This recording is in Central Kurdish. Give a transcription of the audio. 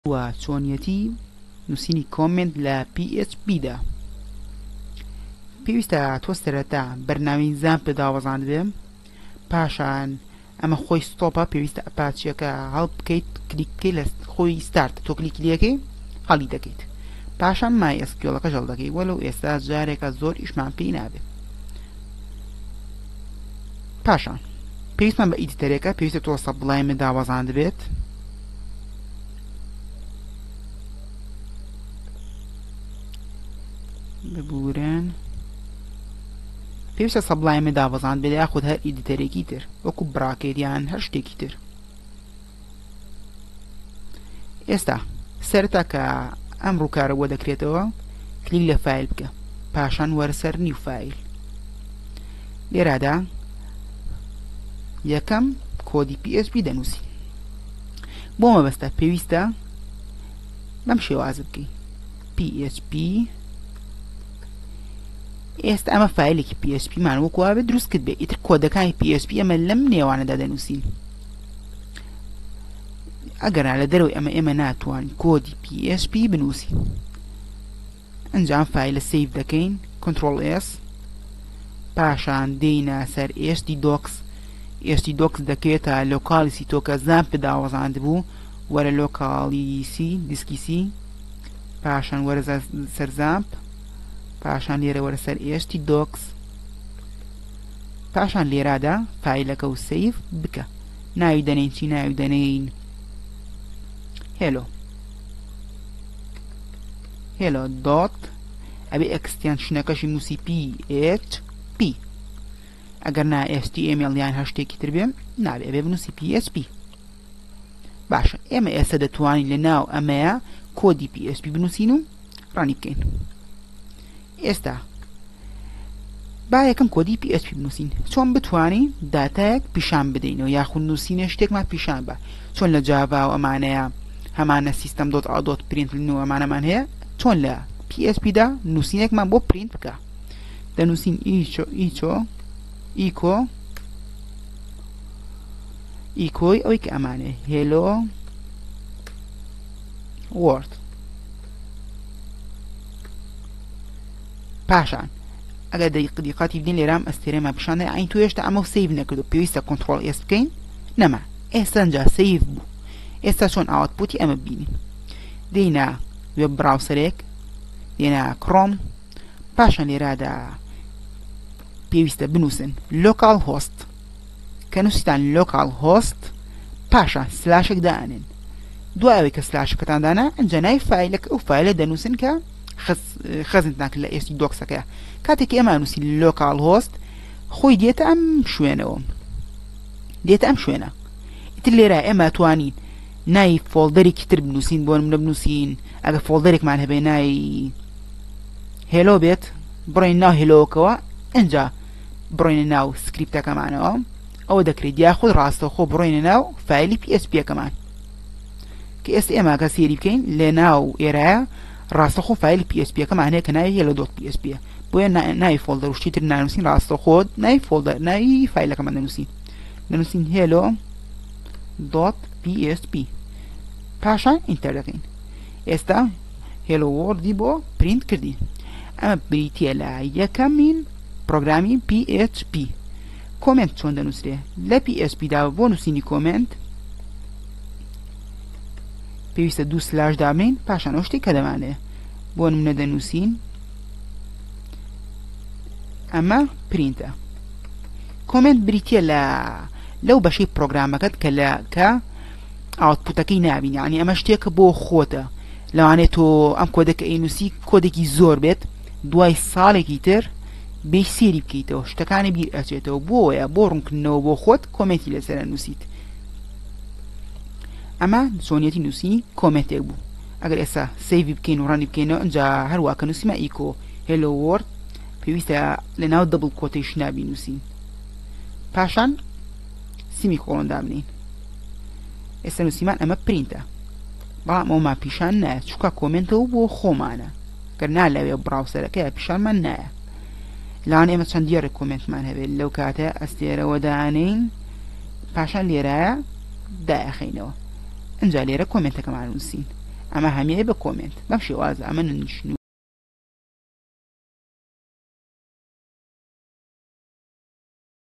و چۆنیەتی نووسینی کۆمنت لە PHP دا پێویستە تۆ سەرەتا بەرنامەی پێ داوەزاند بێ پاشان ئەمە خۆی ستۆپە پێویستە ئەپاچیەکە هەڵ بکەیت کلیک بکەیت لە خۆی ستارت تۆ کلیکی لەکەی هەڵی دەکەیت پاشان MySQL-ەکە هەڵ دەکەیت وەلو ئێستا جارێکە زۆر ئیشمان پێی نابێت پاشان پێویستمان بە ئیدیتەرێکە پێویستە تۆ سەبڵایمە داوەزاند بێت ببورن پێویستە سەبڵایمە داوەزاند بێت یاخود هەر ئیدیتەرێکی تر وەکو براکێت یان هەر شتێکی تر ئێستا سەرەتا کە ئەم ڕووکارە بۆ دەکرێتەوە کلیک لە فایل بکە پاشان وەرسەر نیو فایل لێرەدا یەکەم کۆدی PHP دەنووسی بۆ مەبەستە پێویستە بەم شێوازە بکەی PHP ئێستا ئەمە فایلێکی PHP مان وەکو وابێت دروست کرد بێ ئیتر کۆدەکانی PHP ئەمە لەم نێوانەدا دەنووسین ئەگەر لە دەرەوەی ئێمە ناتوانین کۆدی PHP بنووسین ئەنجام فایلە سیڤ دەکەین Ctrl+S پاشان دێینە سەر htdocs دەکێتە لۆکالیسی تۆ کە زامپ داوەزاند بوو وەرە لۆکالیسی دیسکی سی پاشان وەرە سەر زامپ پاشان لێرە وەرە سەر htdocs پاشان لێرادا فایلەکە و سیڤ بکە ناوی دەنین چی ناوی دەنین hello dot ئەبێ ئەکستێنشنەکەشی نووسی PHP ئەگەر نا HTML یان هەر شتێکی تر بێم نابێ ئەبێ بنووسی PHP باشە ئێمە ئێستا دەتوانین لە ناو ئەمەیە کۆدی PHP بنووسین و ڕانی بکەین ئێستا با یەکەم کۆدی PHP بنووسین چۆن بتوانین داتایەک پیشان بدەینەوە یاخود نووسینە شتێکمان پیشان بە چۆن لە جاوا و ئەمانەیە هەمانە system.out.println و ئەمانەمان هەیە چۆن لە PHP دا نووسینێکمان بۆ پرینت بکە دەنووسین ئیکۆی ئەوەی کە ئەمانێ hello world پاشان ئەگەر دیقەتی بدەین لێرام ئەستێرەمان پیشانە ئاین تۆ هێشتا ئەمە سیڤ نەکردو پێویستە Ctrl+S بکەین نەما ئێستا ئەنجا سیڤ بوو ئێستا چۆن ئاوتپوتی ئەمە ببینین دێینە وێب براوسەرێک دێنە کڕۆم پاشان لێرادا پێویستە بنووسن لۆکال هۆست کە نووسیتان لۆکال هۆست پاشان سلاشێک دائنن دوای ئەوەی کە سلاشەکەتان دانا ئەنجا ناوی فایلەکە ئەو فایلە دەنووسن کە خەزتان کرد لە htdocsەکە کاتێکی ئێمە نووسین لۆکال هۆست خۆی دێتە ئەم شوێنەوە دێتە ئەم شوێنە ئیتر لێرە ئێمە توانین ناوی فۆڵدەرێکی تر بنووسین بۆ نمونە بنووسین ئەگەر فۆڵدەرێکمان هەبێ ناوی هێلۆ بێت بڕۆین ناو هێلۆکەوە ئەنجا بڕۆینە ناو سکریپتەکەمانەوە ئەوە دەکرێت یاخود ڕاستەوخۆ بڕۆینە ناو فایلی PHP-ەکەمان کە ئێستا ئێمە کە سێری بکەین لێ ناو ئێرەیە ڕاستەخۆ فایلی PHP-ەکەمان هەیە کە ناوی hello.php بۆیە ناوی فۆڵدەر و شتی تر نانووسین ڕاستەخۆ ناوی فۆڵدەر ناوی فایلەکەمان دەنووسین hello.php پاشان ئینتەر دەکەین ئێستا hello world-ی بۆ پرینت کردین ئەمە بریتیە لە یەکەمین پرۆگرامی PHP کۆمنت چۆن دەنووسرێ لە PHP دا بۆ نووسینی کۆمنت پێویستە 2 سلاش دابنین پاشان ئەو شتێک کە دەمانێ بۆ نمونە دەنووسین ئەمە پرینتە کۆمنت بریتیە لەو بەشەی پرۆگرامەکەت کە ئاوتپوتەکەی نابین یعنی ئەمە شتێکە بۆ خۆتە لەوانێت تۆ ئەم کۆدەکە ئەینووسی کۆدێکی زۆر بێت دوای ساڵێکی تر بێ سێری بکەیتەوە شتەکانی بیر ئەچێتەوە بۆیە بۆ ڕوونکردنەوە بۆ خۆت کۆمنتی لەسەر نووسیت ئەمە چۆنیەتی نووسینی کۆمنتێک بوو ئەگەر ئێستا سیڤی بکەین و ڕانی بکەینەوە ئەنجا هەروە کە نووسیمە ئیکۆ hello world پێویستە لەناو دەبڵ کۆتەیش نابی نووسین پاشان سیمی کۆڵۆن دابنین ئێستا نووسیمان ئەمە پرینتە بەڵام ئەومان پیشان نایە چووکە کۆمنتەوە بۆ خۆمانە گەر نالەوێ براوسەرەکەی پیشانمان نایە لەوان ئێمە چەند دیارە کۆمنتمان هەبێت لەو کاتە ئەستێرەوە دانین پاشان لێرایە دایەخینەوە ئەنجا لێرە کۆمنتەکەمان نووسین ئەمە هەمیە بە کۆمنت بەم شێوازە ئەمە نوشن